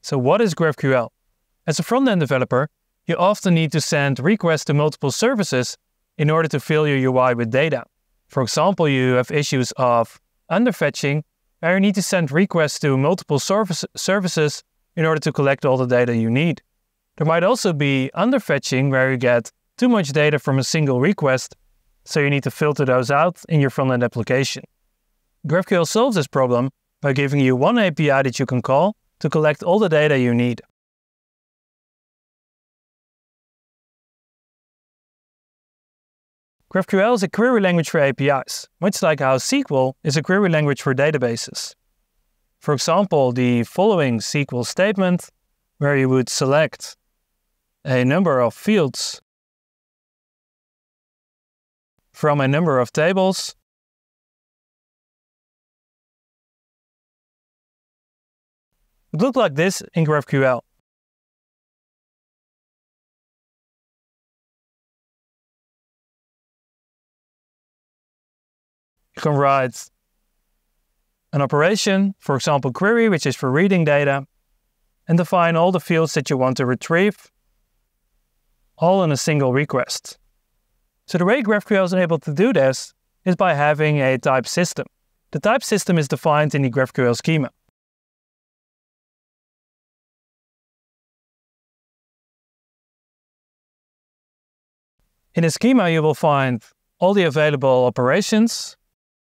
So what is GraphQL? As a front-end developer, you often need to send requests to multiple services in order to fill your UI with data. For example, you have issues of underfetching, where you need to send requests to multiple services in order to collect all the data you need. There might also be underfetching, where you get too much data from a single request, so you need to filter those out in your front-end application. GraphQL solves this problem by giving you one API that you can call to collect all the data you need. GraphQL is a query language for APIs, much like how SQL is a query language for databases. For example, the following SQL statement, where you would select a number of fields from a number of tables, would look like this in GraphQL. You can write an operation, for example query, which is for reading data, and define all the fields that you want to retrieve, all in a single request. So the way GraphQL is able to do this is by having a type system. The type system is defined in the GraphQL schema. In the schema, you will find all the available operations,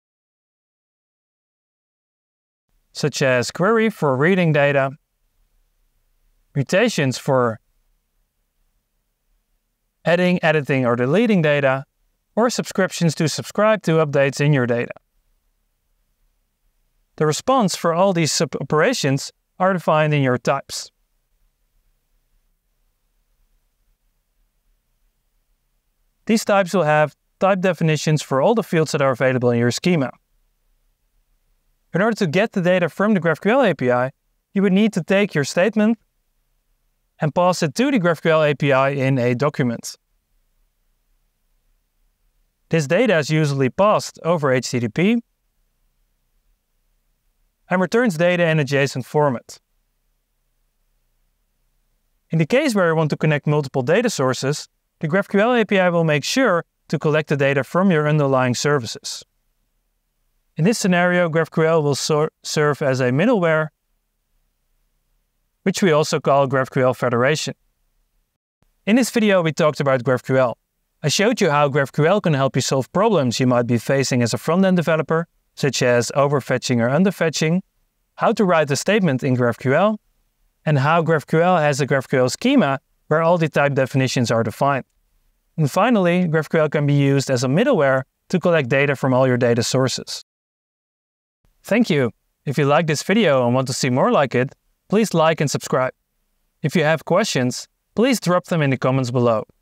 such as query for reading data, mutations for adding, editing, or deleting data, or subscriptions to subscribe to updates in your data. The response for all these sub-operations are defined in your types. These types will have type definitions for all the fields that are available in your schema. In order to get the data from the GraphQL API, you would need to take your statement and pass it to the GraphQL API in a document. This data is usually passed over HTTP and returns data in a JSON format. In the case where you want to connect multiple data sources, the GraphQL API will make sure to collect the data from your underlying services. In this scenario, GraphQL will serve as a middleware, which we also call GraphQL Federation. In this video, we talked about GraphQL. I showed you how GraphQL can help you solve problems you might be facing as a front-end developer, such as overfetching or underfetching, how to write a statement in GraphQL, and how GraphQL has a GraphQL schema where all the type definitions are defined. And finally, GraphQL can be used as a middleware to collect data from all your data sources. Thank you. If you like this video and want to see more like it, please like and subscribe. If you have questions, please drop them in the comments below.